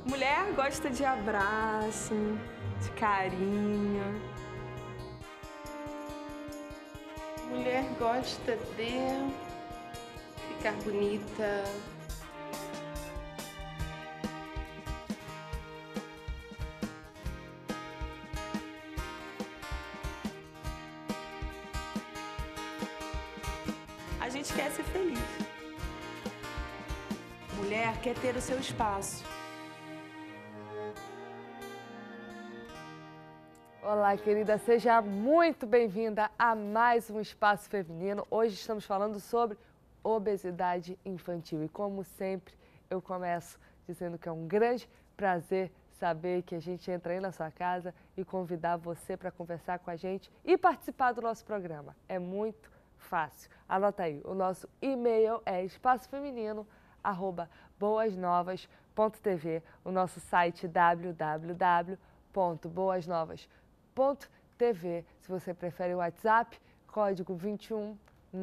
Mulher gosta de abraço, de carinho. Mulher gosta de ficar bonita. A gente quer ser feliz. Mulher quer ter o seu espaço. Olá, querida, seja muito bem-vinda a mais um Espaço Feminino. Hoje estamos falando sobre obesidade infantil e, como sempre, eu começo dizendo que é um grande prazer saber que a gente entra aí na sua casa e convidar você para conversar com a gente e participar do nosso programa. É muito fácil. Anota aí, o nosso e-mail é espaçofeminino@boasnovas.tv, o nosso site www.boasnovas.tv. Se você prefere o WhatsApp, código 21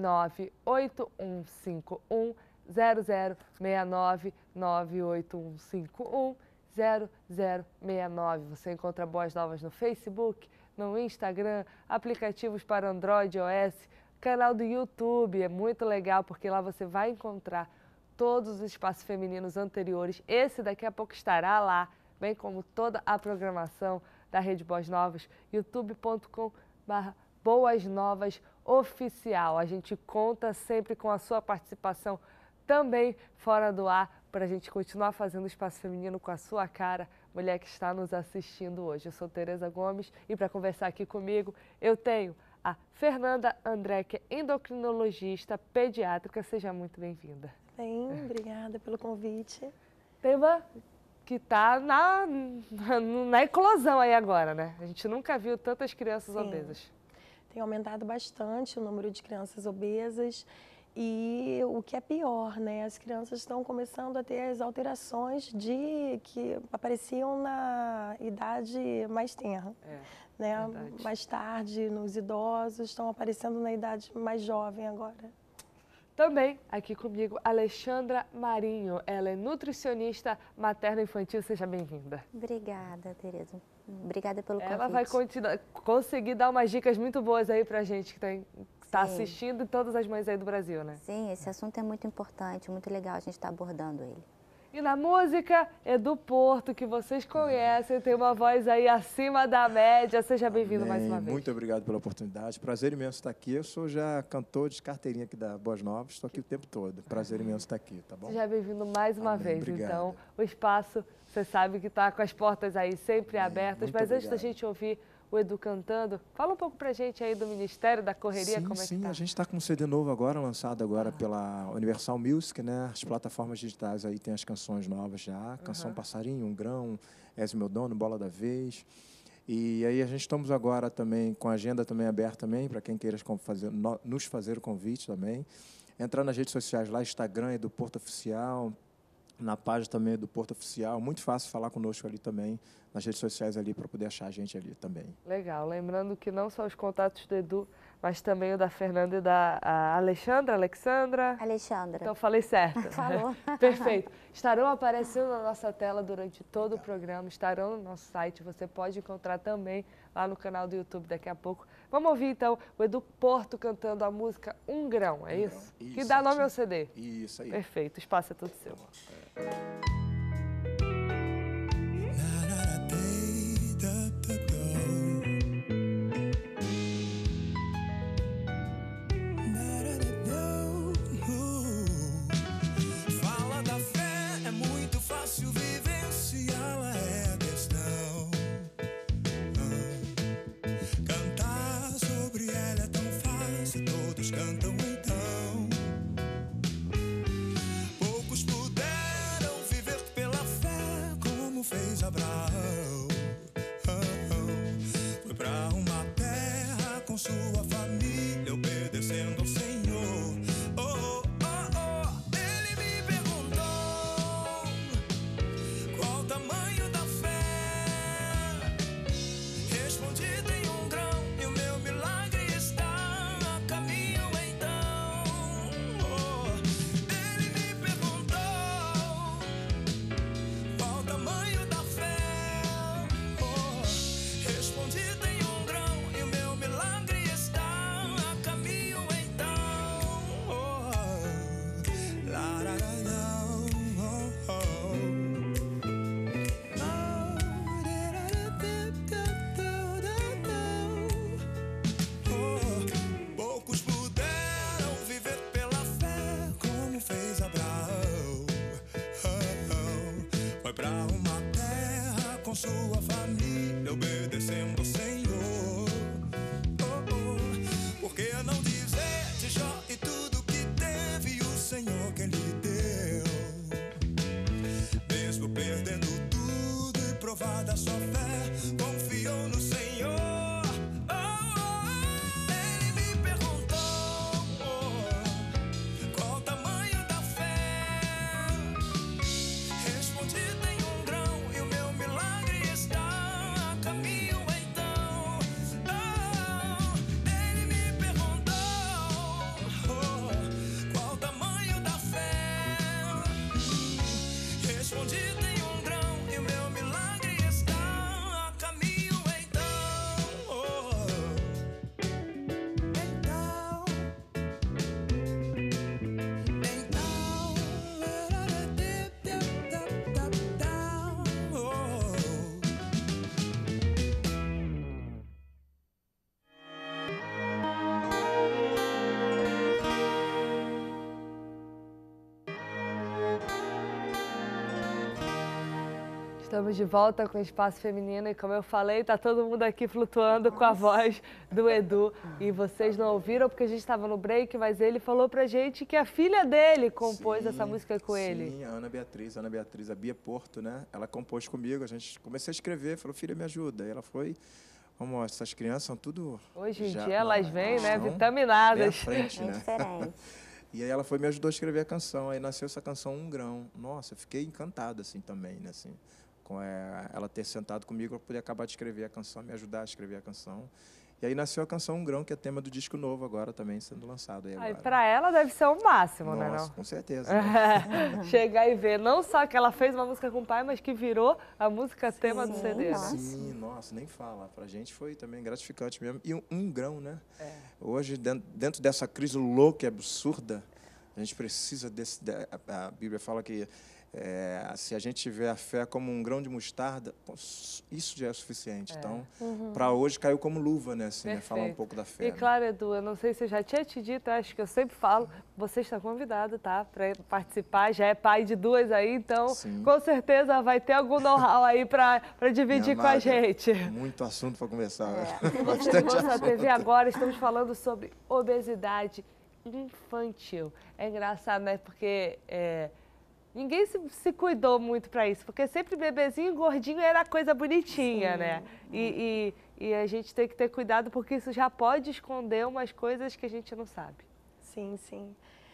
98151 0069 98151 0069. Você encontra Boas Novas no Facebook, no Instagram, aplicativos para Android e iOS, canal do YouTube. É muito legal porque lá você vai encontrar todos os espaços femininos anteriores. Esse daqui a pouco estará lá, bem como toda a programação da Rede Boas Novas, youtube.com/Boas Novas Oficial. A gente conta sempre com a sua participação também fora do ar, para a gente continuar fazendo o Espaço Feminino com a sua cara, mulher que está nos assistindo hoje. Eu sou Tereza Gomes e para conversar aqui comigo eu tenho a Fernanda André, que é endocrinologista pediátrica. Seja muito bem-vinda. Bem, obrigada pelo convite. Tema que está na eclosão aí agora, né? A gente nunca viu tantas crianças obesas. Tem aumentado bastante o número de crianças obesas e o que é pior, né? As crianças estão começando a ter as alterações que apareciam na idade mais tenra, né? Verdade. Mais tarde, nos idosos, estão aparecendo na idade mais jovem agora. Também aqui comigo, Alexandra Marinho. Ela é nutricionista materno-infantil. Seja bem-vinda. Obrigada, Tereza. Obrigada pelo convite. Ela vai conseguir dar umas dicas muito boas aí pra gente que está assistindo e todas as mães aí do Brasil, né? Sim, esse assunto é muito importante, muito legal a gente estar abordando ele. E na música, Edu Porto, que vocês conhecem, tem uma voz aí acima da média. Seja bem-vindo mais uma vez. Muito obrigado pela oportunidade. Prazer imenso estar aqui. Eu sou já cantor de carteirinha aqui da Boas Novas. Estou aqui o tempo todo. Prazer imenso estar aqui, tá bom? Seja bem-vindo mais uma vez. Obrigado. Então, o espaço, você sabe que está com as portas aí sempre abertas. Mas antes da gente ouvir o Edu cantando, fala um pouco pra gente aí do Ministério da Correria, como é que tá? A gente está com um CD novo agora, lançado agora pela Universal Music, né? As plataformas digitais aí tem as canções novas já, Canção Passarinho, Um Grão, És Meu Dono, Bola da Vez. E aí a gente estamos agora também com a agenda também aberta também, para quem queira nos fazer o convite também. Entrar nas redes sociais lá, Instagram, Edu Porto Oficial, na página também do Porto Oficial. Muito fácil falar conosco ali também, nas redes sociais ali, para poder achar a gente ali também. Legal. Lembrando que não só os contatos do Edu, mas também o da Fernanda e da Alexandra. Alexandra. Então, falei certo. Falou. Perfeito. Estarão aparecendo na nossa tela durante todo o programa, estarão no nosso site. Você pode encontrar também lá no canal do YouTube daqui a pouco. Vamos ouvir, então, o Edu Porto cantando a música Um Grão, é isso? Que dá nome ao CD. Isso aí. Perfeito. O espaço é todo seu. Fala da fé, é muito fácil vivenciá-la, é a questão. Cantar sobre ela é tão fácil, todos cantam então. Poucos puderam viver escondido em um grão e o meu milagre está a caminho então. Estamos de volta com o Espaço Feminino e, como eu falei, tá todo mundo aqui flutuando com a voz do Edu. E vocês não ouviram porque a gente estava no break, mas ele falou pra gente que a filha dele compôs essa música com ele. Sim, a Ana Beatriz, a Bia Porto, né? Ela compôs comigo, a gente comecei a escrever, falou, filha, me ajuda. E ela foi, vamos, essas crianças são tudo... Hoje em já, dia elas vêm, né, estão vitaminadas. bem à frente, né? Diferente. E aí ela foi me ajudou a escrever a canção, aí nasceu essa canção Um Grão. Nossa, eu fiquei encantado, assim, também, né, assim, com ela ter sentado comigo para poder acabar de escrever a canção, me ajudar a escrever a canção. E aí nasceu a canção Um Grão, que é tema do disco novo agora também, sendo lançado aí agora. Para ela deve ser o máximo, Nossa, né, não? com certeza. Né? Chegar e ver, não só que ela fez uma música com o pai, mas que virou a música tema do CD. nossa. Sim, nossa, nem fala. Pra gente foi também gratificante mesmo. E um grão, né? Hoje, dentro dessa crise louca e absurda, a gente precisa desse... A Bíblia fala que se a gente tiver a fé como um grão de mostarda, isso já é suficiente. Então, para hoje caiu como luva, né? Assim, né? Falar um pouco da fé. E claro, Edu, eu não sei se eu já tinha te dito, acho que eu sempre falo, você está convidado, tá? Para participar, já é pai de duas aí, então Sim. com certeza vai ter algum know-how aí para dividir com a gente. Muito assunto para conversar. Bastante Moça TV agora, estamos falando sobre obesidade infantil. É engraçado, né? Porque ninguém se cuidou muito para isso, porque sempre bebezinho gordinho era coisa bonitinha, sim, né? E a gente tem que ter cuidado porque isso já pode esconder umas coisas que a gente não sabe. Sim, sim.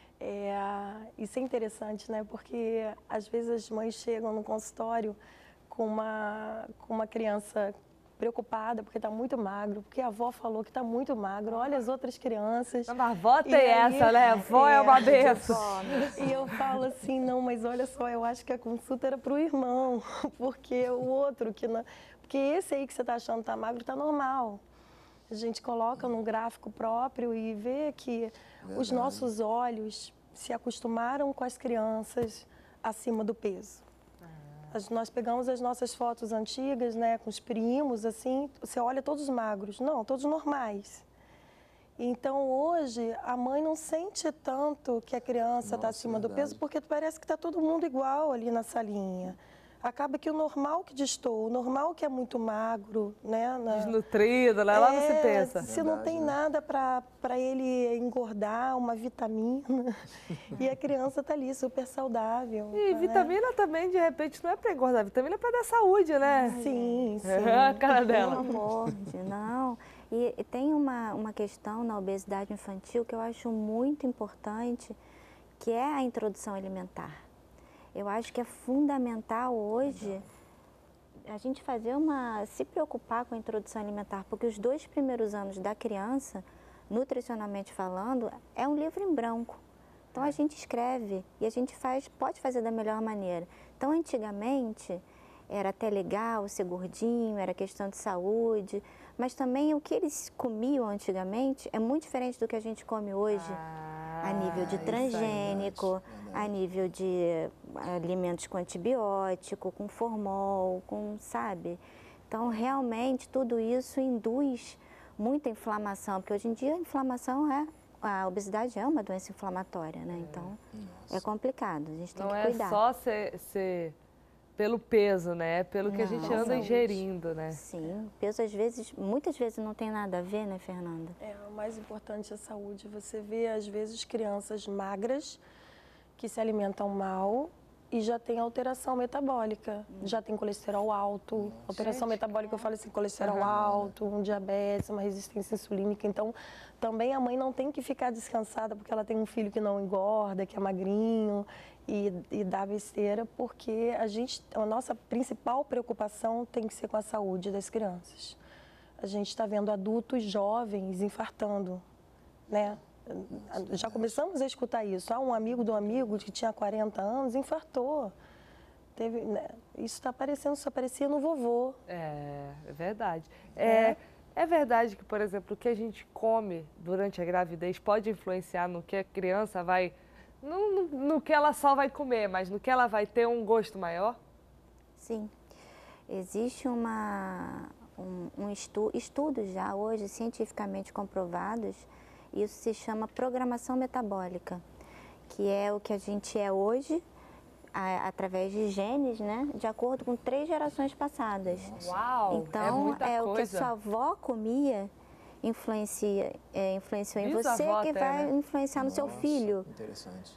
Isso é interessante, né? Porque às vezes as mães chegam no consultório com uma criança preocupada porque está muito magro, porque a avó falou que está muito magro, olha as outras crianças. Não, mas a avó tem essa, né? A avó é uma benção. E eu falo assim, não, mas olha só, eu acho que a consulta era para o irmão, porque o outro, porque esse aí que você está achando que está magro está normal. A gente coloca num gráfico próprio e vê que os nossos olhos se acostumaram com as crianças acima do peso. Nós pegamos as nossas fotos antigas, né, com os primos, assim, você olha todos magros. Não, todos normais. Então, hoje, a mãe não sente tanto que a criança está acima do peso, porque parece que está todo mundo igual ali na salinha. Acaba que o normal que destoa, o normal que é muito magro, né? Desnutrido, lá não se pensa. Se não tem nada para ele engordar, uma vitamina, e a criança está ali super saudável. E vitamina também, de repente, não é para engordar, vitamina é para dar saúde, né? Sim, sim. A cara dela. Pelo amor de não. E tem uma questão na obesidade infantil que eu acho muito importante, que é a introdução alimentar. Eu acho que é fundamental hoje a gente se preocupar com a introdução alimentar, porque os 2 primeiros anos da criança, nutricionalmente falando, é um livro em branco. Então a gente escreve e a gente pode fazer da melhor maneira. Então antigamente era até legal ser gordinho, era questão de saúde, mas também o que eles comiam antigamente é muito diferente do que a gente come hoje. A nível de transgênico, a nível de alimentos com antibiótico, com formol, sabe? Então, realmente, tudo isso induz muita inflamação, porque hoje em dia a obesidade é uma doença inflamatória, né? Então, é complicado, a gente tem que cuidar. Não é só ser pelo peso, né? É pelo que a gente anda ingerindo, né? Sim, peso muitas vezes não tem nada a ver, né, Fernanda? O mais importante é a saúde. Você vê, às vezes, crianças magras que se alimentam mal e já tem alteração metabólica. Já tem colesterol alto. Alteração metabólica, eu falo assim, colesterol alto, um diabetes, uma resistência insulínica. Então, também a mãe não tem que ficar descansada porque ela tem um filho que não engorda, que é magrinho e dá besteira, porque a nossa principal preocupação tem que ser com a saúde das crianças. A gente está vendo adultos jovens infartando, né? Já começamos a escutar isso. Um amigo do amigo que tinha 40 anos infartou. né, isso está aparecendo, só aparecia no vovô. É verdade. É verdade que, por exemplo, o que a gente come durante a gravidez pode influenciar no que a criança vai... No que ela só vai comer, mas no que ela vai ter um gosto maior? Sim. Existe estudos já hoje cientificamente comprovados, isso se chama programação metabólica, que é o que a gente é hoje, através de genes, né, de acordo com 3 gerações passadas. Uau! Então, é muita coisa. O que a sua avó comia influenciou em você, que vai influenciar no seu filho. Interessante.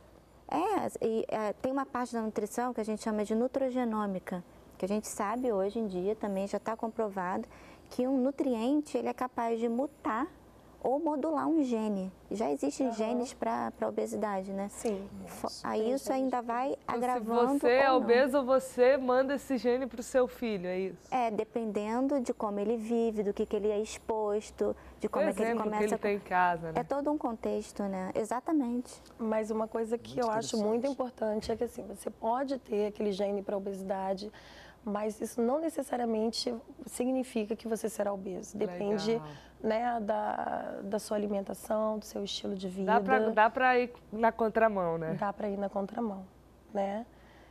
Tem uma parte da nutrição que a gente chama de nutrogenômica, que a gente sabe hoje em dia, também já está comprovado, que um nutriente ele é capaz de mutar ou modular um gene. Já existem genes para a obesidade, né? Sim. Aí isso ainda vai agravando. Se você é obeso, você manda esse gene para o seu filho, é isso? Dependendo de como ele vive, do que ele é exposto, de como é que ele começa... que ele tem em casa, né? É todo um contexto, né? Exatamente. Mas uma coisa que eu acho muito importante é que assim, você pode ter aquele gene para obesidade, mas isso não necessariamente significa que você será obeso. Depende, né, da sua alimentação, do seu estilo de vida. Dá para ir na contramão, né? Dá para ir na contramão, né?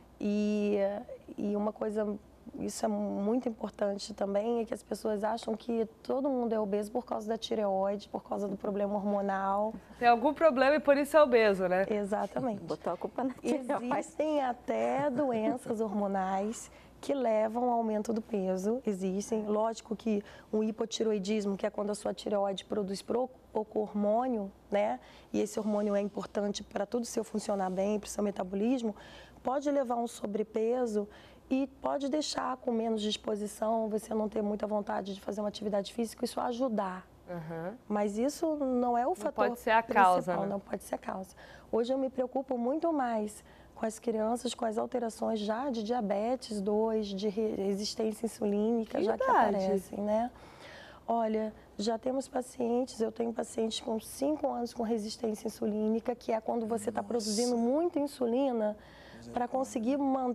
E uma coisa, isso é muito importante também, é que as pessoas acham que todo mundo é obeso por causa da tireoide, por causa do problema hormonal. Tem algum problema e por isso é obeso, né? Exatamente. Botou a culpa na tireoide. Existem até doenças hormonais que levam ao aumento do peso, existem. Lógico que o hipotireoidismo, que é quando a sua tireoide produz pouco hormônio, né? E esse hormônio é importante para tudo seu funcionar bem, para o seu metabolismo, pode levar a um sobrepeso e pode deixar com menos disposição, você não ter muita vontade de fazer uma atividade física, isso ajudar. Mas isso não é o fator pode ser a causa, né? Não pode ser a causa. Hoje eu me preocupo muito mais com as crianças com as alterações já de diabetes 2, de resistência insulínica, já que aparecem, né? Olha, já temos pacientes, eu tenho pacientes com 5 anos com resistência insulínica, que é quando você está produzindo muita insulina para conseguir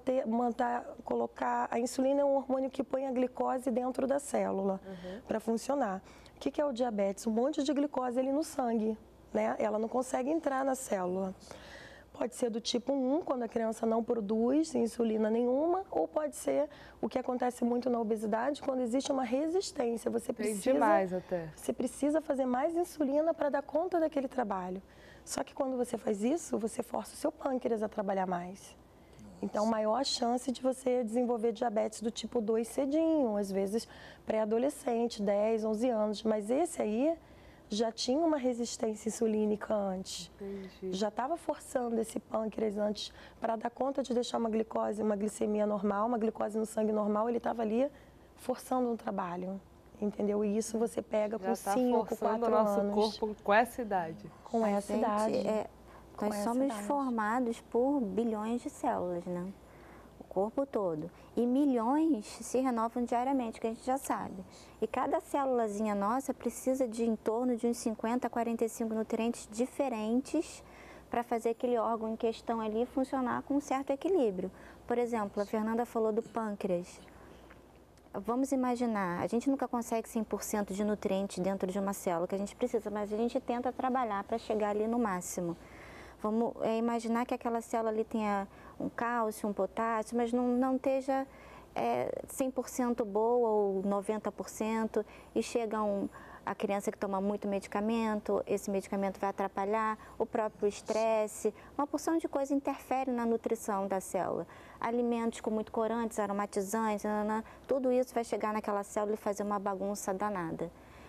colocar... A insulina é um hormônio que põe a glicose dentro da célula para funcionar. O que é o diabetes? Um monte de glicose ali no sangue, né? Ela não consegue entrar na célula. Pode ser do tipo 1, quando a criança não produz insulina nenhuma, ou pode ser o que acontece muito na obesidade, quando existe uma resistência. Você precisa fazer mais insulina para dar conta daquele trabalho. Só que quando você faz isso, você força o seu pâncreas a trabalhar mais. Então, maior chance de você desenvolver diabetes do tipo 2 cedinho, às vezes pré-adolescente, 10, 11 anos. Mas esse aí já tinha uma resistência insulínica antes. Entendi. Já estava forçando esse pâncreas antes para dar conta de deixar uma glicose, uma glicemia normal, uma glicose no sangue normal, ele estava ali forçando um trabalho, entendeu? E isso você pega com 5, 4 anos. Já está forçando o nosso corpo com essa idade. Com essa idade. Nós somos formados por bilhões de células, né? O corpo todo. E milhões se renovam diariamente, que a gente já sabe. E cada célulazinha nossa precisa de em torno de uns 50 a 45 nutrientes diferentes para fazer aquele órgão em questão ali funcionar com um certo equilíbrio. Por exemplo, a Fernanda falou do pâncreas. Vamos imaginar, a gente nunca consegue 100% de nutrientes dentro de uma célula que a gente precisa, mas a gente tenta trabalhar para chegar ali no máximo. Vamos imaginar que aquela célula ali tenha um cálcio, um potássio, mas não esteja 100% boa ou 90%, e chega a criança que toma muito medicamento, esse medicamento vai atrapalhar, o próprio estresse, uma porção de coisa interfere na nutrição da célula. Alimentos com muito corantes, aromatizantes, tudo isso vai chegar naquela célula e fazer uma bagunça danada.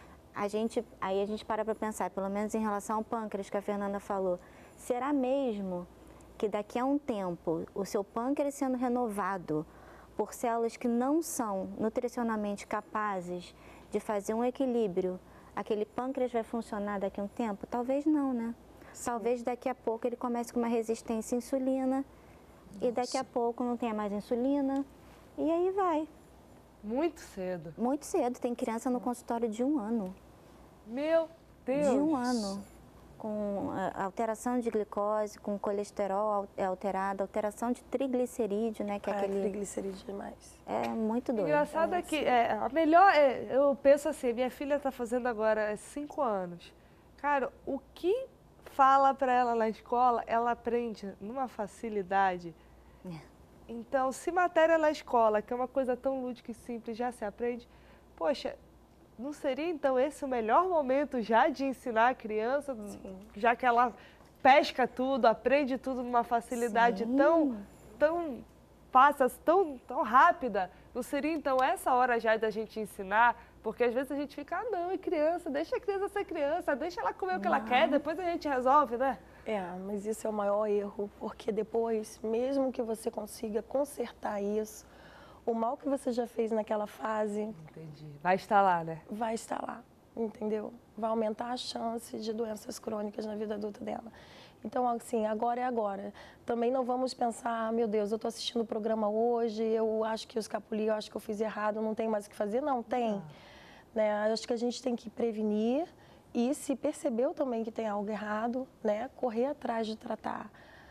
Aí a gente para pensar, pelo menos em relação ao pâncreas que a Fernanda falou, será mesmo que daqui a um tempo o seu pâncreas sendo renovado por células que não são nutricionalmente capazes de fazer um equilíbrio, aquele pâncreas vai funcionar daqui a um tempo? Talvez não, né? Sim. Talvez daqui a pouco ele comece com uma resistência à insulina e daqui a pouco não tenha mais insulina e aí vai. Muito cedo. Muito cedo. Tem criança no consultório de 1 ano. Meu Deus! De 1 ano. com alteração de glicose, com colesterol alterado, alteração de triglicerídeo, né? Que é aquele... triglicerídeo demais. É muito doido. Engraçado é que a melhor, eu penso assim, minha filha está fazendo agora 5 anos. Cara, o que fala para ela na escola, ela aprende numa facilidade. Então, se matéria na escola, que é uma coisa tão lúdica e simples, já se aprende, poxa, não seria então esse o melhor momento já de ensinar a criança, já que ela pesca tudo, aprende tudo numa facilidade tão fácil, tão rápida? Não seria então essa hora já da gente ensinar? Porque às vezes a gente fica, não, é criança, deixa a criança ser criança, deixa ela comer o que ela quer, depois a gente resolve, né? Mas isso é o maior erro, porque depois, mesmo que você consiga consertar isso, o mal que você já fez naquela fase... Entendi. Vai estar lá, né? Vai estar lá, entendeu? Vai aumentar a chance de doenças crônicas na vida adulta dela. Então, assim, agora é agora. Também não vamos pensar, meu Deus, eu estou assistindo o programa hoje, eu acho que eu escapuli, eu acho que eu fiz errado, não tem mais o que fazer. Não, tem. Né? Acho que a gente tem que prevenir e, se percebeu também que tem algo errado, né, correr atrás de tratar.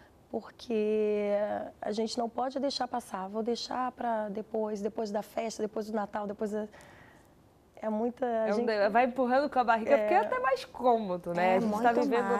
Porque a gente não pode deixar passar. Vou deixar para depois da festa, depois do Natal, depois da... É muita... Vai empurrando com a barriga, porque é até mais cômodo, né? A gente está vivendo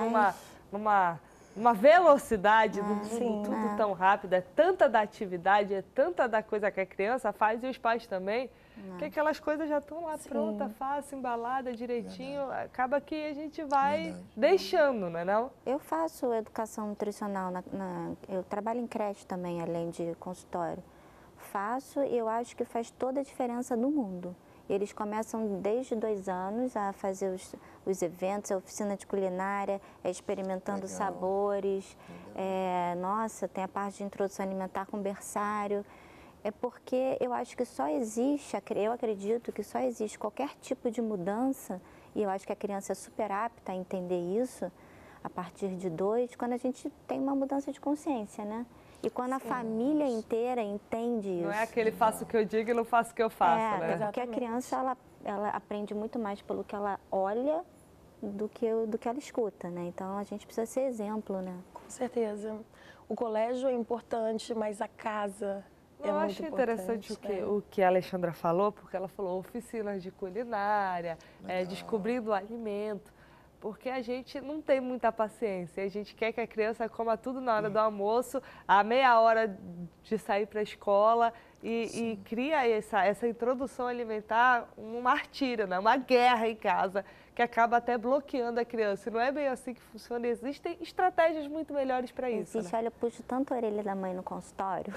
numa velocidade do mundo, tudo tão rápido, é tanta da atividade, é tanta da coisa que a criança faz e os pais também, que aquelas coisas já estão lá prontas, fácil, embalada, direitinho, acaba que a gente vai deixando, não é não? Eu faço educação nutricional, eu trabalho em creche também, além de consultório. Faço e eu acho que faz toda a diferença no mundo. Eles começam desde 2 anos a fazer os eventos, a oficina de culinária, experimentando sabores. Nossa, tem a parte de introdução alimentar com berçário. É porque eu acho que só existe, eu acredito que só existe qualquer tipo de mudança, e eu acho que a criança é super apta a entender isso, a partir de 2, quando a gente tem uma mudança de consciência, né? E quando a família inteira entende isso. Não é aquele faço o que eu digo e não faço o que eu faço, né? Porque a criança, ela aprende muito mais pelo que ela olha do que ela escuta, né? Então, a gente precisa ser exemplo, né? Com certeza. O colégio é importante, mas a casa é muito importante. Eu acho interessante o que a Alexandra falou, porque ela falou oficinas de culinária, descobrindo o alimento. Porque a gente não tem muita paciência, a gente quer que a criança coma tudo na hora do almoço, a meia hora de sair para a escola e cria essa introdução alimentar, um martírio, né? Uma guerra em casa, que acaba até bloqueando a criança. E não é bem assim que funciona, existem estratégias muito melhores para isso. Existe, olha, eu puxo tanto a orelha da mãe no consultório.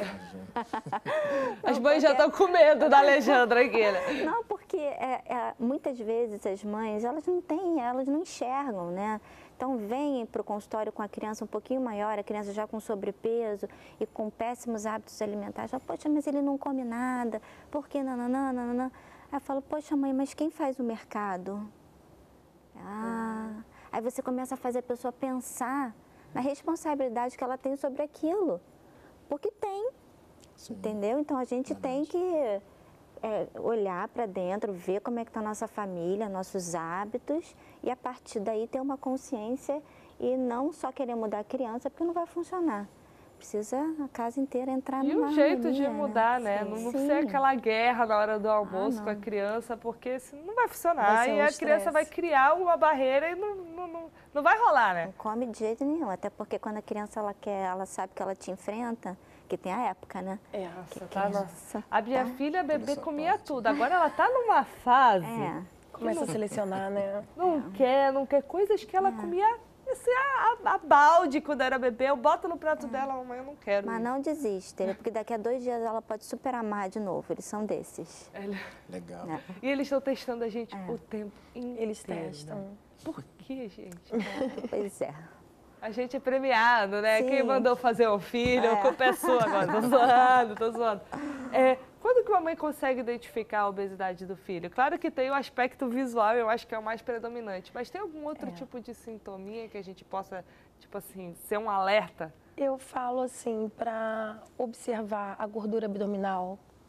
As mães já estão com medo da Alexandra aqui, né? Não, porque muitas vezes as mães, elas não enxergam, né? Então, vêm para o consultório com a criança um pouquinho maior, a criança já com sobrepeso e com péssimos hábitos alimentares. Já, poxa, mas ele não come nada, por que nananã? Aí eu falo, poxa mãe, mas quem faz o mercado? Aí você começa a fazer a pessoa pensar na responsabilidade que ela tem sobre aquilo. Porque tem, entendeu? Então, a gente tem que olhar para dentro, ver como é que está a nossa família, nossos hábitos e a partir daí ter uma consciência e não só querer mudar a criança porque não vai funcionar. Precisa a casa inteira entrar numa harmonia. E um jeito de mudar, né? Não ser aquela guerra na hora do almoço com a criança, porque senão não vai funcionar e a criança vai criar uma barreira e não vai rolar, né? Não come de jeito nenhum, até porque quando a criança ela sabe que ela te enfrenta, que tem a época, né? A minha filha, bebê, comia tudo. Agora ela tá numa fase... Começa a selecionar, né? Não quer. Coisas que ela comia... Assim, a balde, quando era bebê, eu boto no prato dela, mamãe, eu não quero. Mas não desiste, porque daqui a 2 dias ela pode super amar de novo. Eles são desses. Legal. E eles estão testando a gente o tempo inteiro. Eles testam. Né? Por que, gente? Pois é. A gente é premiado, né? Sim. Quem mandou fazer um filho, a culpa é sua agora. Tô zoando. Quando que uma mãe consegue identificar a obesidade do filho? Claro que tem o aspecto visual, eu acho que é o mais predominante, mas tem algum outro tipo de sintominha que a gente possa, tipo assim, ser um alerta? Eu falo assim, para observar a gordura abdominal,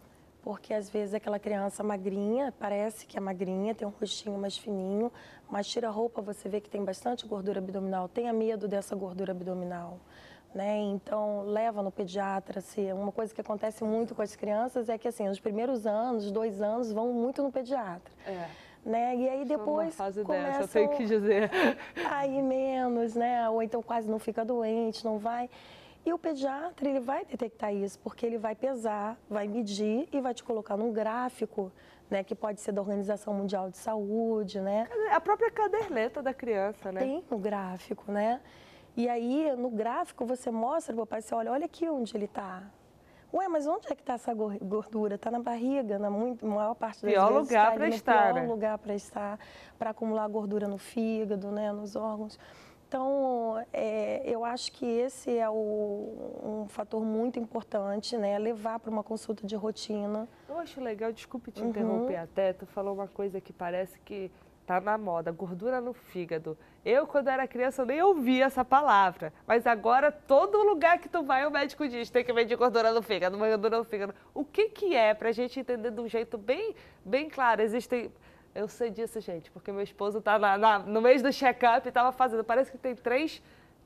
porque às vezes aquela criança magrinha, parece que é magrinha, tem um rostinho mais fininho, mas tira a roupa, você vê que tem bastante gordura abdominal, tenha medo dessa gordura abdominal. Né? Então, leva no pediatra. Assim, uma coisa que acontece muito com as crianças é que, assim, nos primeiros anos, 2 anos, vão muito no pediatra. Né? E aí depois começam eu sei o que dizer. Aí menos, né? Ou então quase não fica doente, não vai. E o pediatra, ele vai detectar isso, porque ele vai pesar, vai medir e vai te colocar num gráfico, né? Que pode ser da Organização Mundial de Saúde, né? A própria caderneta da criança, né? Tem um gráfico, né? E aí, no gráfico, você mostra para o pai, você olha aqui onde ele está. Ué, mas onde é que está essa gordura? Está na barriga, na maior parte das pior vezes. Lugar para estar, pior lugar para estar, para acumular gordura no fígado, né, nos órgãos. Então, eu acho que esse é um fator muito importante, né, levar para uma consulta de rotina. Eu acho legal, desculpe te interromper até, tu falou uma coisa que parece que tá na moda, gordura no fígado. Eu, quando era criança, eu nem ouvia essa palavra. Mas agora, todo lugar que tu vai, o médico diz, tem que medir gordura no fígado, gordura no fígado. O que é, pra gente entender de um jeito bem claro? Existem... Eu sei disso, gente, porque meu esposo tá no mês do check-up e tava fazendo. Parece que tem três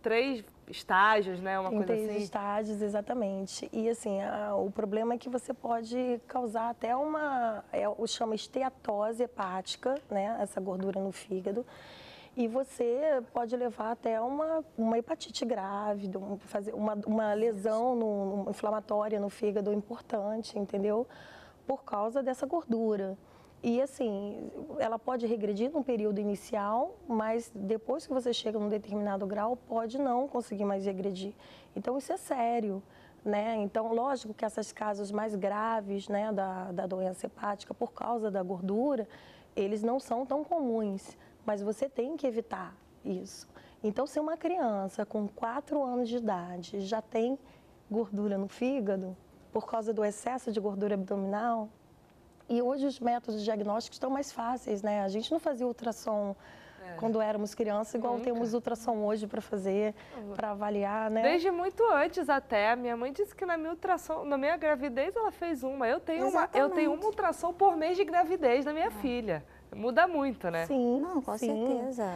estágios, né? Uma coisa assim. 3 estágios, exatamente. E assim, o problema é que você pode causar até chama esteatose hepática, né? Essa gordura no fígado. E você pode levar até uma hepatite grave, fazer uma lesão inflamatória no fígado importante, entendeu? Por causa dessa gordura. E assim, ela pode regredir num período inicial, mas depois que você chega num determinado grau, pode não conseguir mais regredir. Então isso é sério, né? Então, lógico que esses casos mais graves, né, da doença hepática por causa da gordura, eles não são tão comuns, mas você tem que evitar isso. Então, se uma criança com 4 anos de idade já tem gordura no fígado, por causa do excesso de gordura abdominal, e hoje os métodos diagnósticos estão mais fáceis, né? A gente não fazia ultrassom quando éramos crianças, igual temos ultrassom hoje para fazer, para avaliar, né? Desde muito antes até. A minha mãe disse que na minha gravidez ela fez uma. Eu tenho uma ultrassom por mês de gravidez da minha filha. Muda muito, né? Sim, não, com certeza.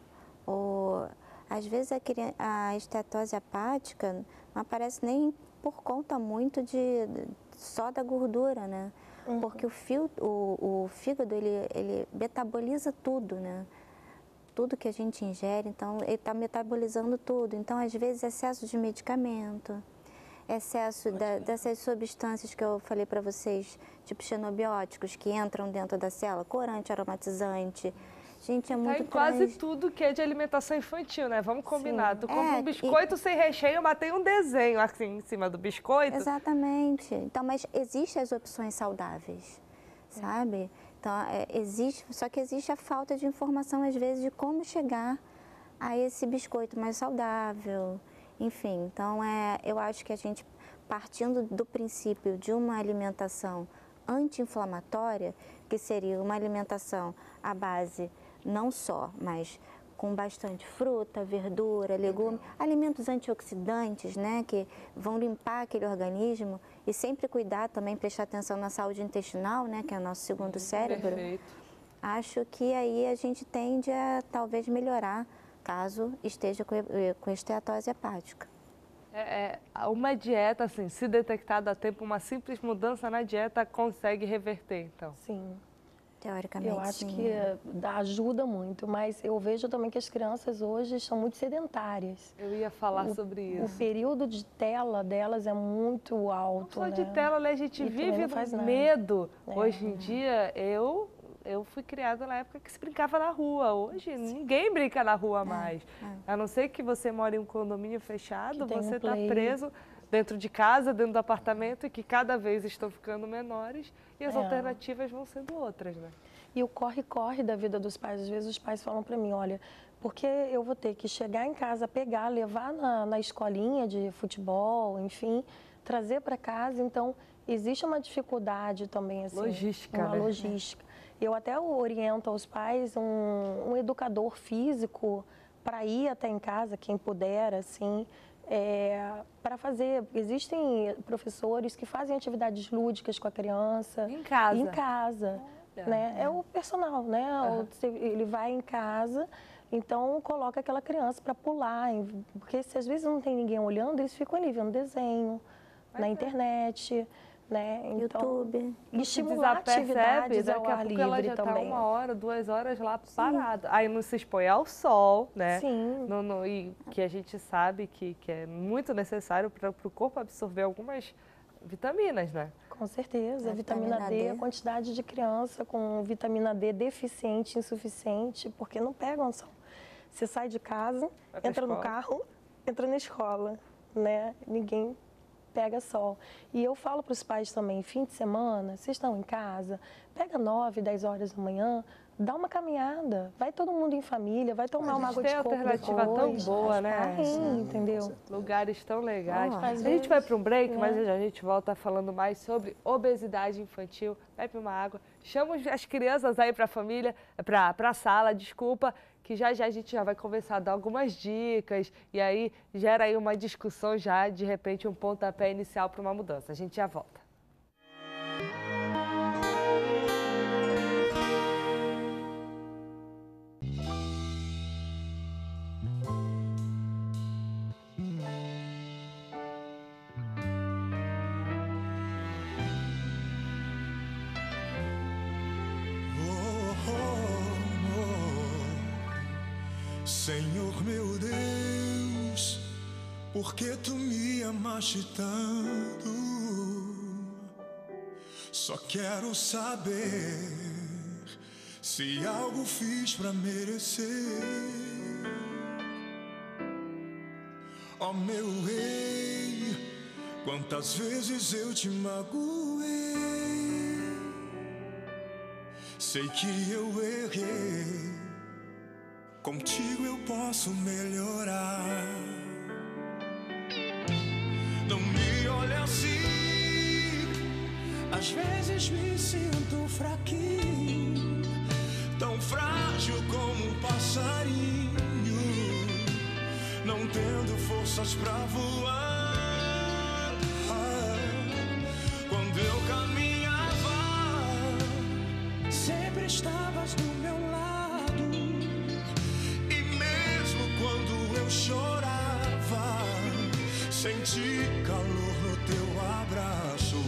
Às vezes a esteatose hepática não aparece nem por conta muito só da gordura, né? Porque o fígado, ele metaboliza tudo, né? Tudo que a gente ingere, então ele está metabolizando tudo. Então, às vezes, excesso de medicamento, excesso dessas substâncias que eu falei para vocês, tipo xenobióticos, que entram dentro da célula, corante, aromatizante. Gente, é muito quase tudo que é de alimentação infantil, né? Vamos combinar. Tu compra um biscoito sem recheio, mas tem um desenho assim em cima do biscoito. Exatamente. Então, mas existem as opções saudáveis, sabe? Então, só que existe a falta de informação, às vezes, de como chegar a esse biscoito mais saudável. Enfim, então, eu acho que a gente, partindo do princípio de uma alimentação anti-inflamatória, que seria uma alimentação à base não só, mas com bastante fruta, verdura, legume, alimentos antioxidantes, né, que vão limpar aquele organismo e sempre cuidar também, prestar atenção na saúde intestinal, né, que é o nosso segundo cérebro. Perfeito. Acho que aí a gente tende a talvez melhorar caso esteja com esteatose hepática. Uma dieta, assim, se detectada a tempo, uma simples mudança na dieta consegue reverter, então? Sim. Teoricamente, eu acho sim. que ajuda muito, mas eu vejo também que as crianças hoje estão muito sedentárias. Eu ia falar sobre isso. O período de tela delas é muito alto, não só né? de tela, né? A gente vive no medo. Hoje em dia, eu fui criada na época que se brincava na rua. Hoje, ninguém brinca na rua mais. A não ser que você mora em um condomínio fechado, você está preso dentro de casa, dentro do apartamento, e que cada vez estão ficando menores e as alternativas vão sendo outras, né? E o corre-corre da vida dos pais, às vezes os pais falam para mim, olha, porque eu vou ter que chegar em casa, pegar, levar na escolinha de futebol, enfim, trazer para casa, então existe uma dificuldade também, assim. Logística, uma logística. Eu até oriento aos pais um educador físico para ir até em casa, quem puder, assim, para fazer. Existem professores que fazem atividades lúdicas com a criança. Em casa? Em casa. Né? É o personal, né? Ele vai em casa, então coloca aquela criança para pular, porque se às vezes não tem ninguém olhando, eles ficam ali vendo desenho, na internet, né? Então, YouTube. E estimular atividades ao daqui a ar pouco ela livre já também. Tá 1 hora, 2 horas lá parada. Aí não se expõe ao sol, né? Sim. E que a gente sabe que é muito necessário para o corpo absorver algumas vitaminas, né? Com certeza, A vitamina D, a quantidade de criança com vitamina D deficiente, insuficiente, porque não pegam sol. Você sai de casa, entra no carro, entra na escola, né? Ninguém pega sol. E eu falo para os pais também, fim de semana, vocês estão em casa, pega 9, 10 horas da manhã, dá uma caminhada, vai todo mundo em família, vai tomar uma água de coco depois. Tem alternativa tão boa, né? Entendeu? Lugares tão legais. A gente vai para um break, mas já a gente volta falando mais sobre obesidade infantil. Bebe uma água, chama as crianças aí para a família, para a sala, desculpa, que já a gente já vai conversar, dar algumas dicas e aí gera aí uma discussão já, de repente, um pontapé inicial para uma mudança. A gente já volta. Senhor meu Deus, por que tu me amaste tanto? Só quero saber se algo fiz pra merecer. Ó meu rei, quantas vezes eu te magoei. Sei que eu errei, contigo eu posso melhorar. Não me olhe assim, às vezes me sinto fraquinho, tão frágil como um passarinho, não tendo forças pra voar. Quando eu caminhava, sempre estavas do meu lado. Chorava, senti calor no teu abraço.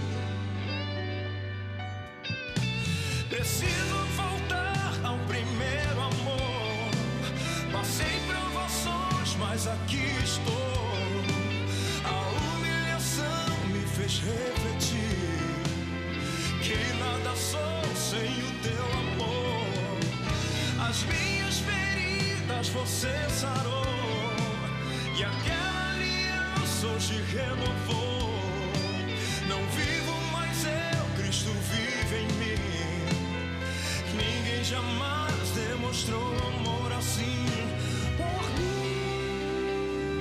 Preciso voltar ao primeiro amor. Passei provações, mas aqui estou. A humilhação me fez refletir que nada sou sem o teu amor. As minhas feridas você sarou, e aquela aliança hoje renovou. Não vivo mais eu, Cristo vive em mim. Ninguém jamais demonstrou amor assim por mim.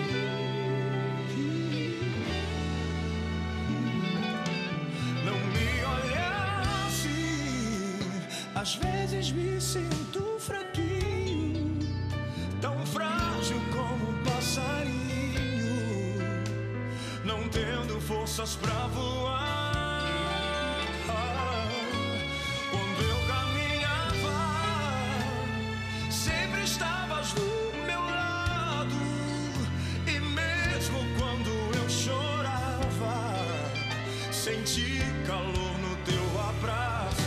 Não me olhe assim, às vezes me sinto fraquinho, tão frágil como um passarinho, não tendo forças pra voar. Quando eu caminhava, sempre estavas do meu lado, e mesmo quando eu chorava, senti calor no teu abraço.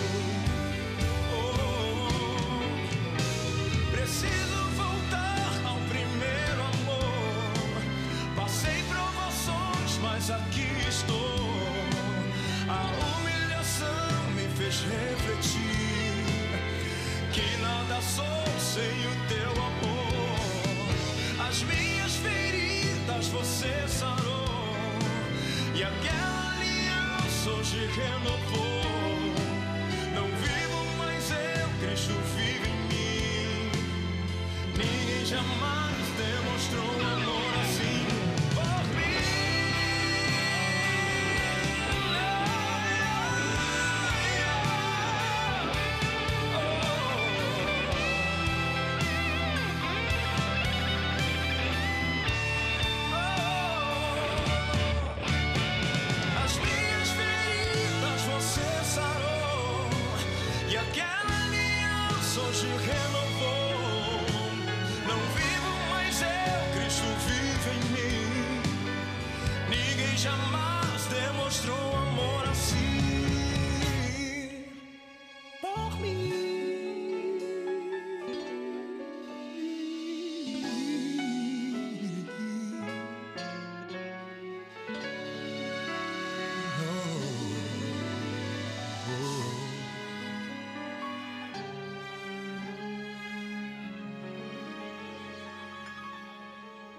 Preciso voltar ao primeiro amor. Passei provações, mas aqui estou. A humilhação me fez refletir que nada sou sem o teu amor. As minhas feridas você sarou, e aquela aliança hoje renovou. Não vivo mais eu, Cristo vive em mim. Ninguém jamais demonstrou amor assim por mim.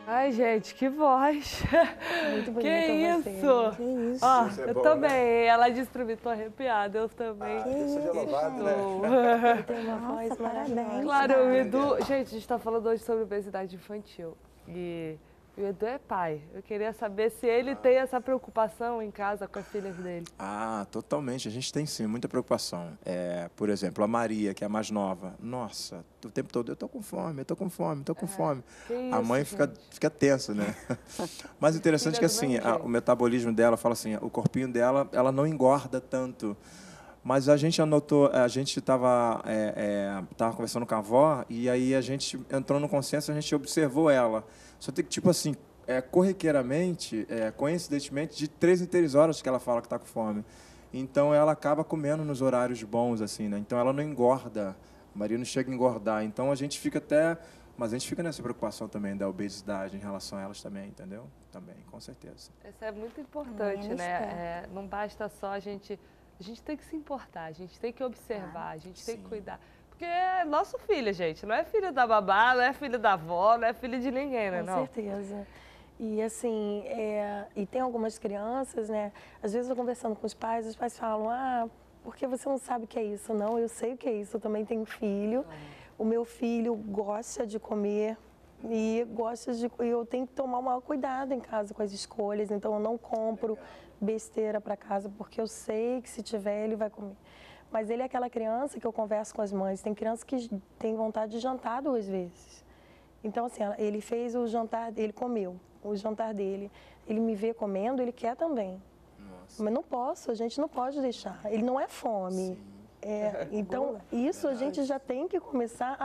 Ai, gente, que voz. Muito bonita Que você. isso? Que isso? Ó, Isso é eu bom, também. né? Ela disse pra mim, tô arrepiada, eu também. Deus seja louvado, né? Ele tem uma voz Nossa, maravilhosa. parabéns. Claro, o Edu... Gente, a gente tá falando hoje sobre obesidade infantil. E o Edu é pai. Eu queria saber se ele tem essa preocupação em casa com as filhas dele. Ah, totalmente. A gente tem sim muita preocupação. Por exemplo, a Maria, que é a mais nova. Nossa, o tempo todo eu tô com fome, eu tô com fome, tô com fome. Que A isso, mãe fica tensa, né? Mas interessante Fica que do assim, mesmo jeito. o metabolismo dela, fala assim, o corpinho dela, ela não engorda tanto. Mas a gente anotou, a gente estava conversando com a avó e aí a gente entrou no consenso, a gente observou ela. Só tem que, tipo assim, corriqueiramente, coincidentemente, de 3 em 3 horas que ela fala que está com fome. Então, ela acaba comendo nos horários bons, assim, né? Então, ela não engorda. A Maria não chega a engordar. Então, a gente fica até... Mas a gente fica nessa preocupação também da obesidade em relação a elas também, entendeu? Também, com certeza. Isso é muito importante, Menos né? Não basta só a gente tem que se importar, a gente tem que observar, a gente tem que Sim. cuidar. Porque é nosso filho, gente. Não é filho da babá, não é filho da avó, não é filho de ninguém, né? Com Não. certeza. E assim, e tem algumas crianças, né? Às vezes eu conversando com os pais falam, porque você não sabe o que é isso? Não, eu sei o que é isso, eu também tenho filho. O meu filho gosta de comer e eu tenho que tomar o maior cuidado em casa com as escolhas, então eu não compro besteira para casa, porque eu sei que se tiver ele vai comer. Mas ele é aquela criança que eu converso com as mães, tem criança que tem vontade de jantar 2 vezes. Então, assim, ele fez o jantar, ele comeu o jantar dele. Ele me vê comendo, ele quer também. Nossa. Mas não posso, a gente não pode deixar. Ele não é fome. Então, isso a gente já tem que começar.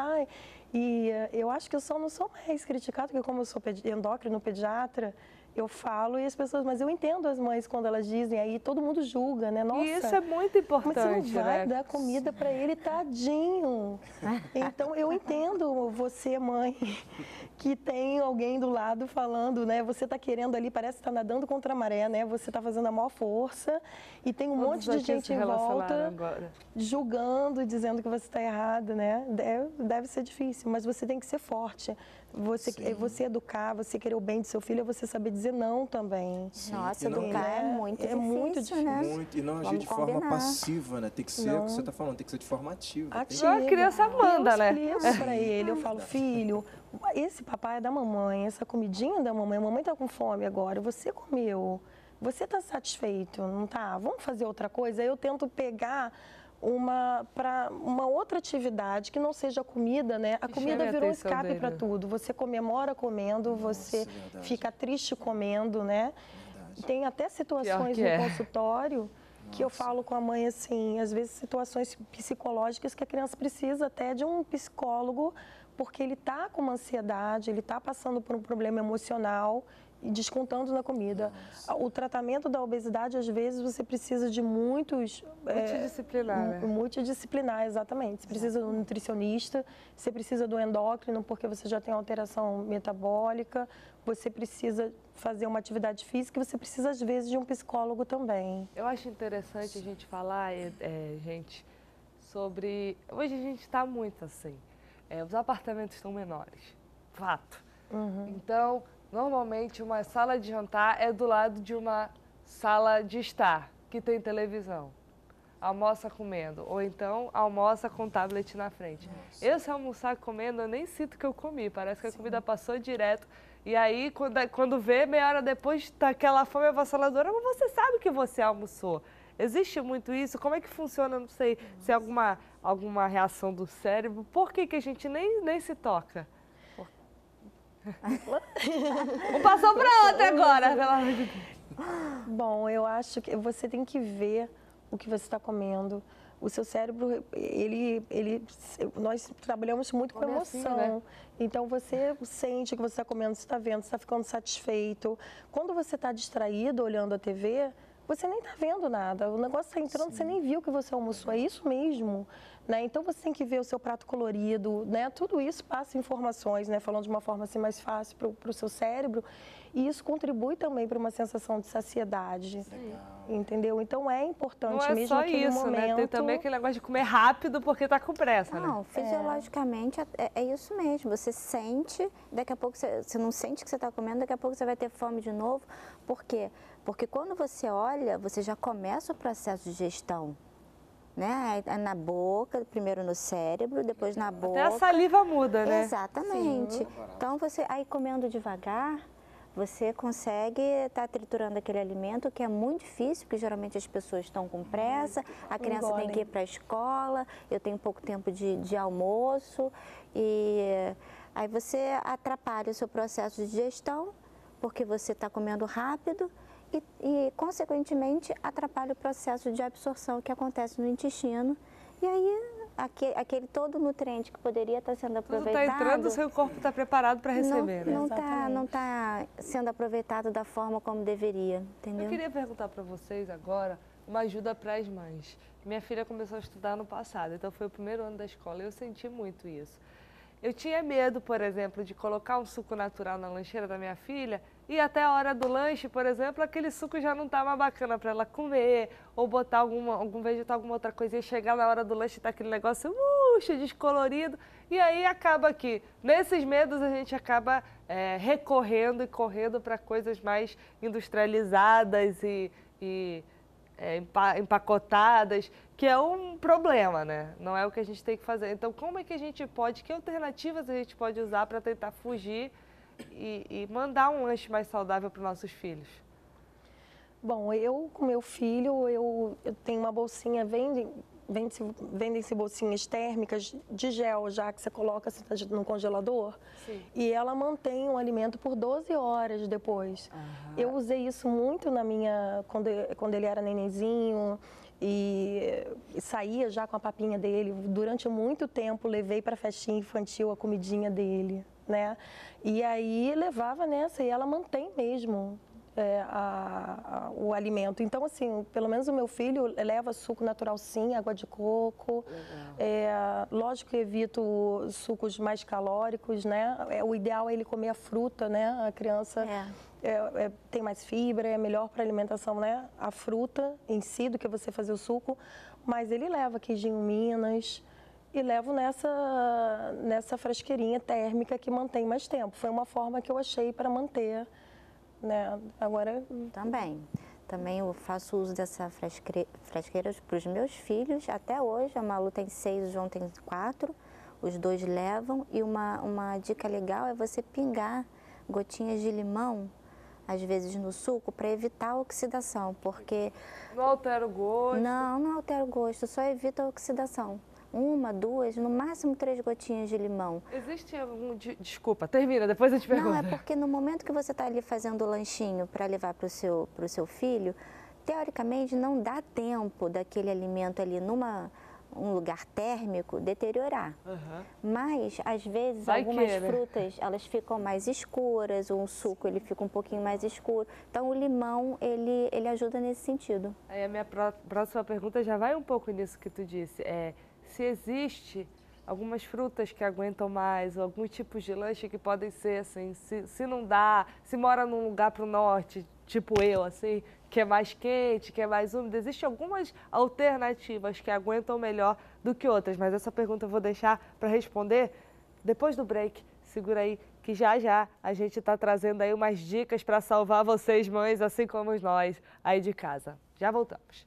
Eu acho que eu só não sou mais criticada, porque como eu sou endócrino pediatra, eu falo e as pessoas, mas eu entendo as mães quando elas dizem, aí todo mundo julga, né? Nossa, E isso é muito importante, mas você não vai né? dar comida para ele, tadinho. Então, eu entendo você, mãe, que tem alguém do lado falando, né? Você está querendo ali, parece que está nadando contra a maré, né? Você está fazendo a maior força e tem um monte de gente em volta agora. julgando, dizendo que você está errado, né? Deve ser difícil, mas você tem que ser forte. Você educar, você querer o bem do seu filho, é você saber dizer não também. Sim. Nossa, E não- educar é muito difícil, muito difícil. né? Muito, e não agir Vamos de forma combinar. passiva, né? Tem que ser o que você está falando, tem que ser de forma ativa. Ativa. A criança manda, né? Eu explico para ele, eu falo, filho, esse papai é da mamãe, essa comidinha é da mamãe, a mamãe tá com fome agora, você comeu, você tá satisfeito, não tá? Vamos fazer outra coisa? Aí eu tento pegar para uma outra atividade que não seja comida, né? A Que comida chame a virou atenção escape para dele. tudo. Você comemora comendo, você verdade. fica triste comendo, né? Verdade. Tem até situações que no é. consultório que eu falo com a mãe assim, às vezes situações psicológicas que a criança precisa até de um psicólogo, porque ele está com uma ansiedade, ele está passando por um problema emocional e descontando na comida. O tratamento da obesidade, às vezes, você precisa de muitos... Multidisciplinar, né? Multidisciplinar, exatamente. Você precisa de um nutricionista, você precisa do endócrino, porque você já tem alteração metabólica, você precisa fazer uma atividade física e você precisa, às vezes, de um psicólogo também. Eu acho interessante a gente falar, gente, sobre... Hoje a gente está muito assim. Os apartamentos estão menores, fato. Então, normalmente, uma sala de jantar é do lado de uma sala de estar, que tem televisão. Almoça comendo, ou então almoça com o tablet na frente. Eu, se almoçar comendo, eu nem sinto que eu comi, parece que a comida passou direto. E aí, quando vê, meia hora depois, tá aquela fome avassaladora, mas você sabe que você almoçou. Existe muito isso? Como é que funciona? Não sei se é alguma reação do cérebro. Por que a gente nem se toca? Um passou para outra agora, pelo amor de Deus. Bom, eu acho que você tem que ver o que você está comendo. O seu cérebro, nós trabalhamos muito com Come assim, emoção. né? Então, você sente o que você está comendo, você está vendo, você está ficando satisfeito. Quando você está distraído olhando a TV, você nem está vendo nada. O negócio está entrando, você nem viu que você almoçou. É isso mesmo. Né? Então, você tem que ver o seu prato colorido. Né? Tudo isso passa informações, né? Falando de uma forma assim, mais fácil para o seu cérebro. E isso contribui também para uma sensação de saciedade. Entendeu? Então é importante não é mesmo só naquele isso, momento. né? Tem também aquele negócio de comer rápido porque tá com pressa, né? Não, fisiologicamente é isso mesmo. Você sente, daqui a pouco você não sente que você está comendo, daqui a pouco você vai ter fome de novo. Por quê? Porque quando você olha, você já começa o processo de digestão. Né? Na boca, primeiro no cérebro, depois na boca. Até a saliva muda, né? Exatamente. Sim. Então, você aí comendo devagar, você consegue estar triturando aquele alimento, que é muito difícil, porque geralmente as pessoas estão com pressa, a criança tem que ir para a escola, eu tenho pouco tempo de almoço, e aí você atrapalha o seu processo de digestão, porque você está comendo rápido, e, consequentemente, atrapalha o processo de absorção que acontece no intestino. E aí, aquele todo nutriente que poderia estar sendo aproveitado... Tudo está entrando, o seu corpo está preparado para receber, né? Não está sendo aproveitado da forma como deveria, entendeu? Eu queria perguntar para vocês agora uma ajuda para as mães. Minha filha começou a estudar no passado, então foi o primeiro ano da escola e eu senti muito isso. Eu tinha medo, por exemplo, de colocar um suco natural na lancheira da minha filha e até a hora do lanche, por exemplo, aquele suco já não estava bacana para ela comer, ou botar algum vegetal, alguma outra coisa, e chegar na hora do lanche e tá aquele negócio descolorido. E aí acaba que, nesses medos, a gente acaba recorrendo e correndo para coisas mais industrializadas e empacotadas, que é um problema, né? Não é o que a gente tem que fazer. Então, como é que a gente pode, que alternativas a gente pode usar para tentar fugir e mandar um lanche mais saudável para os nossos filhos? Bom, eu com meu filho, eu tenho uma bolsinha, vendem-se bolsinhas térmicas de gel, já que você coloca assim, no congelador. Sim. E ela mantém o alimento por 12 horas depois. Eu usei isso muito quando ele era nenenzinho e saía já com a papinha dele. Durante muito tempo levei para a festinha infantil a comidinha dele, né? E aí levava nessa e ela mantém mesmo. O alimento. Então, assim, pelo menos o meu filho leva suco natural sim, água de coco. Lógico que evito sucos mais calóricos, né? O ideal é ele comer a fruta, né? A criança tem mais fibra, é melhor para a alimentação, né? A fruta em si do que você fazer o suco. Mas ele leva queijinho Minas e levo nessa frasqueirinha térmica que mantém mais tempo. Foi uma forma que eu achei para manter. Né? Agora... Também eu faço uso dessa frasqueira para os meus filhos. Até hoje, a Malu tem 6, o João tem 4. Os dois levam. E uma dica legal é você pingar gotinhas de limão, às vezes no suco, para evitar a oxidação. Porque... Não altera o gosto? Não altera o gosto, só evita a oxidação. 1, 2, no máximo 3 gotinhas de limão. Existe algum... Desculpa, termina, depois eu te pergunto. Não, é porque no momento que você está ali fazendo o lanchinho para levar para o seu filho, teoricamente não dá tempo daquele alimento ali um lugar térmico deteriorar. Mas, às vezes, algumas frutas, elas ficam mais escuras, ou o suco ele fica um pouquinho mais escuro. Então, o limão, ele ajuda nesse sentido. Aí a minha próxima pergunta já vai um pouco nisso que tu disse. Se existe algumas frutas que aguentam mais, ou alguns tipos de lanche que podem ser assim, se não dá, se mora num lugar para o norte, tipo eu, assim, que é mais quente, que é mais úmido, existem algumas alternativas que aguentam melhor do que outras, mas essa pergunta eu vou deixar para responder depois do break. Segura aí, que já a gente está trazendo aí umas dicas para salvar vocês, mães, assim como nós aí de casa. Já voltamos.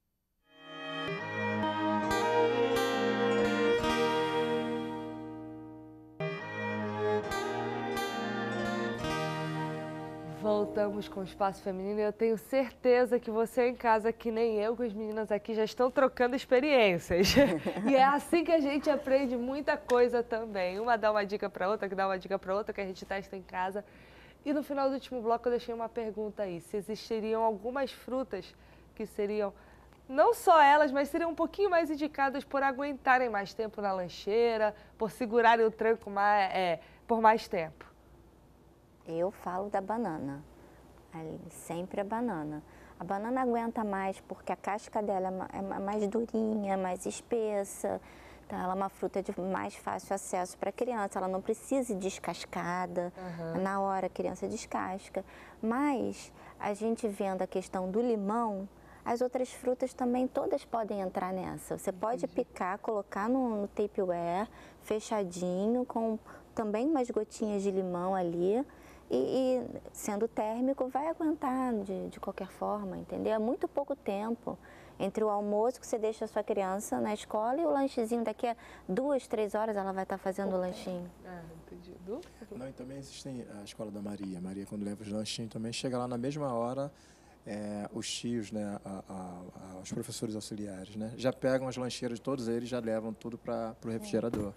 Voltamos com o Espaço Feminino e eu tenho certeza que você em casa, que nem eu, que as meninas aqui já estão trocando experiências. E é assim que a gente aprende muita coisa também. Uma dá uma dica para outra, que dá uma dica para outra, que a gente testa em casa. E no final do último bloco eu deixei uma pergunta aí, se existiriam algumas frutas que seriam, não só elas, mas seriam um pouquinho mais indicadas por aguentarem mais tempo na lancheira, por segurarem o tranco por mais tempo. Eu falo da banana, sempre a banana. A banana aguenta mais porque a casca dela é mais durinha, mais espessa. Então, ela é uma fruta de mais fácil acesso para a criança, ela não precisa ir descascada, na hora a criança descasca. Mas, a gente vendo a questão do limão, as outras frutas também todas podem entrar nessa. Você pode picar, colocar no Tupperware, fechadinho, com também umas gotinhas de limão ali. E sendo térmico, vai aguentar de qualquer forma, entendeu? É muito pouco tempo entre o almoço que você deixa a sua criança na escola e o lanchezinho. Daqui a 2, 3 horas ela vai estar fazendo o lanchinho. Entendi. Não, e também existe a escola da Maria. A Maria, quando leva os lanchinhos, também chega lá na mesma hora. Os tios, né, os professores auxiliares, né, já pegam as lancheiras de todos eles, já levam tudo para o refrigerador.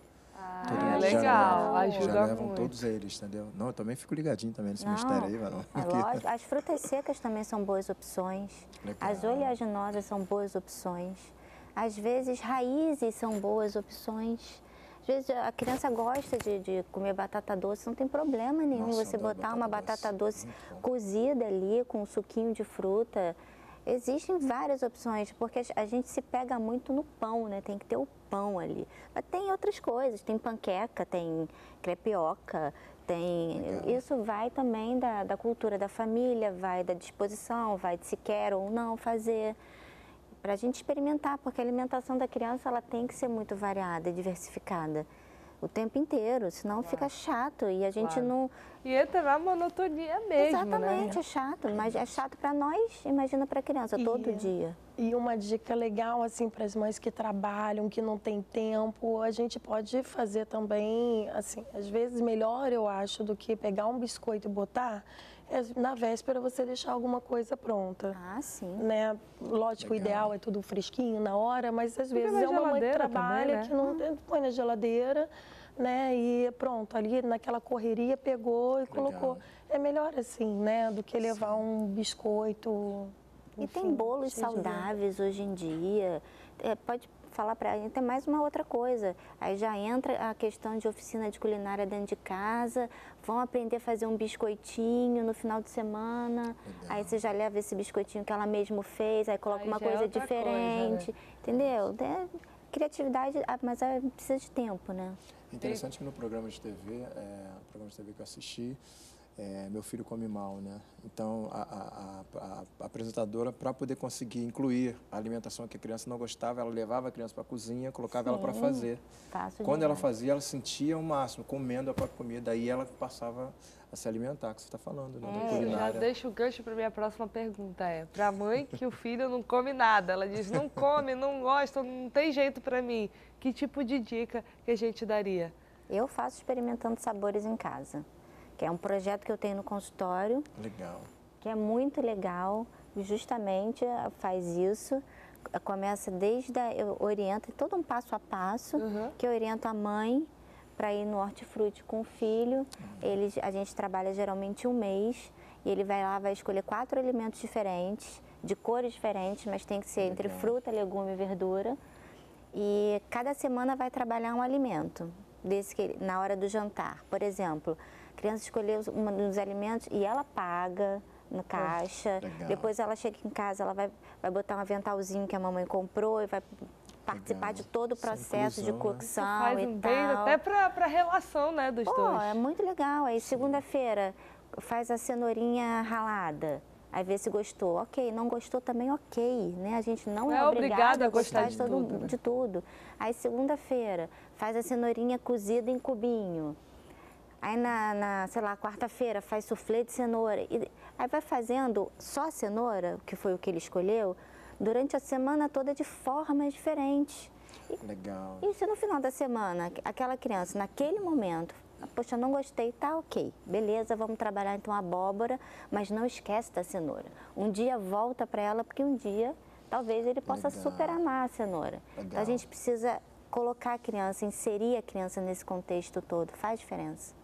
Legal, ajuda já levam muito. todos eles, entendeu? Não, eu também fico ligadinho também nesse mistério aí, Varão. É lógico, as frutas secas também são boas opções. Legal. As oleaginosas são boas opções. Às vezes, raízes são boas opções. Às vezes, a criança gosta de comer batata doce, não tem problema nenhum você botar uma batata doce cozida ali, com um suquinho de fruta. Existem várias opções, porque a gente se pega muito no pão, né? Tem que ter o pão ali. Mas tem outras coisas, tem panqueca, tem crepioca, tem... Isso vai também da cultura da família, vai da disposição, vai de se quer ou não fazer. Para a gente experimentar, porque a alimentação da criança ela tem que ser muito variada e diversificada o tempo inteiro, senão fica chato e a gente não... E entra na monotonia mesmo, Exatamente, né? é chato, mas é chato para nós, imagina para a criança, todo dia. E uma dica legal, assim, para as mães que trabalham, que não tem tempo, a gente pode fazer também, assim, às vezes melhor, eu acho, do que pegar um biscoito e botar, na véspera você deixar alguma coisa pronta. Ah, sim. Né? Lógico, o ideal é tudo fresquinho na hora, mas às vezes na é uma mãe que geladeira trabalha, também, né? que não põe na geladeira, né? E pronto, ali naquela correria pegou e colocou. É melhor assim, né? Do que levar um biscoito. E enfim, tem bolos cheio de saudáveis hoje em dia. Pode falar para a gente, tem mais uma outra coisa. Aí já entra a questão de oficina de culinária dentro de casa, vão aprender a fazer um biscoitinho no final de semana. Aí você já leva esse biscoitinho que ela mesmo fez, aí coloca uma coisa diferente, entendeu? Criatividade, mas precisa de tempo, né? Interessante que no programa de TV, que eu assisti, Meu Filho Come Mal, né? Então, a apresentadora, para poder conseguir incluir a alimentação que a criança não gostava, ela levava a criança para a cozinha, colocava ela para fazer. Quando ela fazia, ela sentia o máximo, comendo a própria comida, aí ela passava a se alimentar, que você está falando, né? Da culinária. Já deixa o gancho para minha próxima pergunta, para a mãe que o filho não come nada, ela diz, não come, não gosta, não tem jeito para mim, que tipo de dica que a gente daria? Eu faço experimentando sabores em casa, que é um projeto que eu tenho no consultório. Legal. Que é muito legal, justamente faz isso. Começa eu oriento todo um passo a passo, que eu oriento a mãe para ir no hortifruti com o filho. A gente trabalha geralmente 1 mês e ele vai lá, vai escolher 4 alimentos diferentes, de cores diferentes, mas tem que ser entre fruta, legume e verdura. E cada semana vai trabalhar um alimento, na hora do jantar. Por exemplo, a criança escolheu um dos alimentos e ela paga no caixa. Depois ela chega em casa, ela vai botar um aventalzinho que a mamãe comprou e vai participar de todo o processo de cocção faz e um tal. bem até para a relação, né, dos dois. É muito legal. Aí segunda-feira faz a cenourinha ralada. Aí vê se gostou. Ok, não gostou também, ok. Né? A gente não é obrigada a gostar de tudo. Aí segunda-feira faz a cenourinha cozida em cubinho. Aí sei lá, quarta-feira faz soufflé de cenoura. Aí vai fazendo só a cenoura, que foi o que ele escolheu, durante a semana toda de formas diferentes. Legal. E se no final da semana, aquela criança, naquele momento, poxa, não gostei, tá ok, beleza, vamos trabalhar então a abóbora, mas não esquece da cenoura. Um dia volta para ela, porque um dia talvez ele possa super amar a cenoura. Então a gente precisa colocar a criança, inserir a criança nesse contexto todo, faz diferença.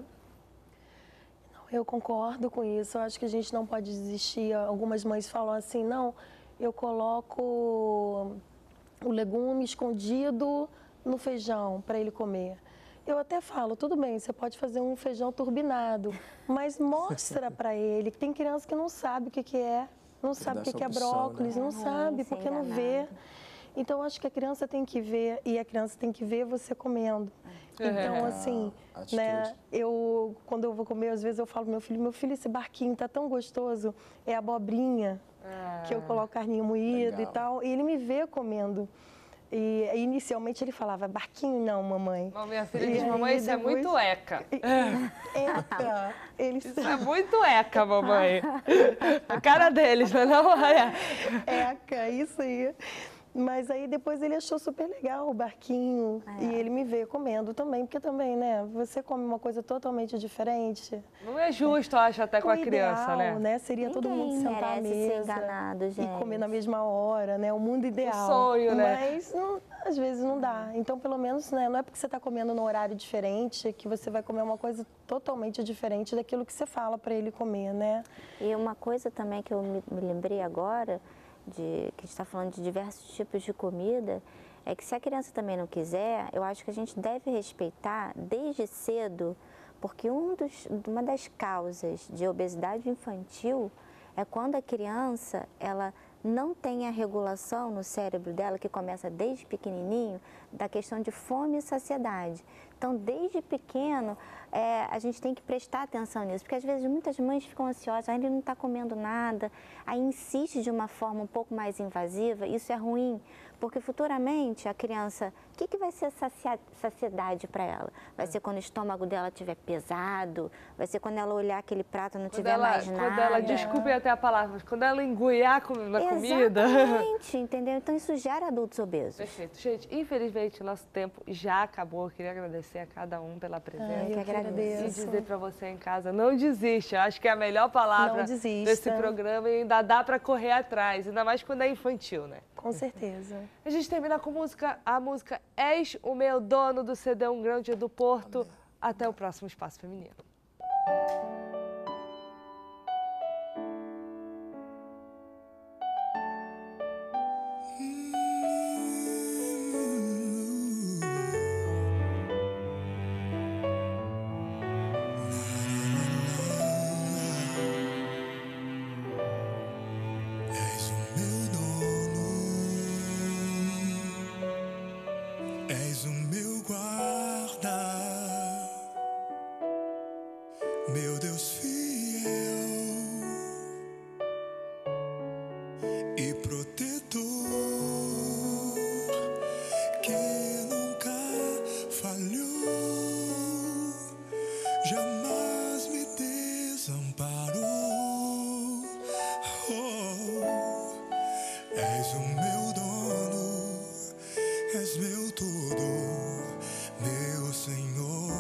Eu concordo com isso, eu acho que a gente não pode desistir. Algumas mães falam assim, não, eu coloco o legume escondido no feijão para ele comer. Eu até falo, tudo bem, você pode fazer um feijão turbinado, mas mostra para ele. Tem criança que não sabe o que é, não sabe o que é brócolis, não sabe, porque não vê. Então, acho que a criança tem que ver, e a criança tem que ver você comendo. Então, assim, né, quando eu vou comer, às vezes eu falo pro meu filho, esse barquinho tá tão gostoso, é abobrinha, que eu coloco carninha moída e tal, e ele me vê comendo. E inicialmente ele falava, barquinho não, mamãe. Minha filha diz, mamãe, isso depois... é muito eca. Eca. Isso é muito eca, mamãe. A cara deles, não é? Eca, isso aí. Mas aí depois ele achou super legal o barquinho e ele me vê comendo também, porque também, né, você come uma coisa totalmente diferente. Não é justo, eu acho, até com a criança, né? Seria todo mundo sentar à mesa enganado, gente. E comer na mesma hora, né? O mundo ideal. O sonho, né? Mas às vezes não dá. Então, pelo menos, né, não é porque você está comendo num horário diferente que você vai comer uma coisa totalmente diferente daquilo que você fala para ele comer, né? E uma coisa também que eu me lembrei agora, que a gente está falando de diversos tipos de comida, é que se a criança também não quiser, eu acho que a gente deve respeitar desde cedo, porque uma das causas de obesidade infantil é quando a criança, ela não tem a regulação no cérebro dela, que começa desde pequenininho, da questão de fome e saciedade. Então, desde pequeno, a gente tem que prestar atenção nisso, porque às vezes muitas mães ficam ansiosas, ele não está comendo nada, aí insiste de uma forma um pouco mais invasiva, isso é ruim, porque futuramente a criança, o que vai ser saciedade para ela? Vai ser quando o estômago dela estiver pesado, vai ser quando ela olhar aquele prato e não tiver mais nada. Quando ela, desculpe até a palavra, mas quando ela engoiar a comida. Exatamente, entendeu? Então isso gera adultos obesos. Perfeito. Gente, infelizmente nosso tempo já acabou. Eu queria agradecer a cada um pela presença. Eu que agradeço. E dizer para você em casa, não desiste. Eu acho que é a melhor palavra desse programa e ainda dá para correr atrás, ainda mais quando é infantil, né? Com certeza. A gente termina com a música És o Meu Dono, do CD Um Grande do Porto. Amém. Até o próximo Espaço Feminino. És o meu guarda, meu Deus fiel e protetor, que nunca falhou, jamais me desamparou. Oh, és o meu dono, és meu tudo, meu Senhor.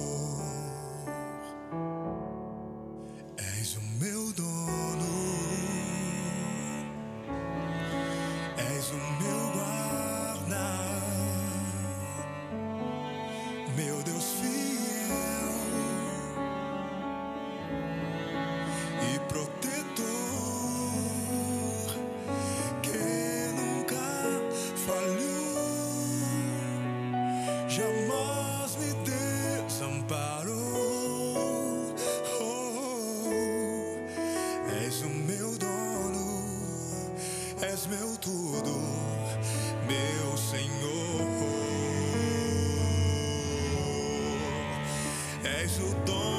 És o meu dono, és o meu guarda, meu Deus fiel e protetor, que nunca falhou, jamais me desamparou. Oh, és o meu dono, és meu tudo, meu Senhor. És o dono.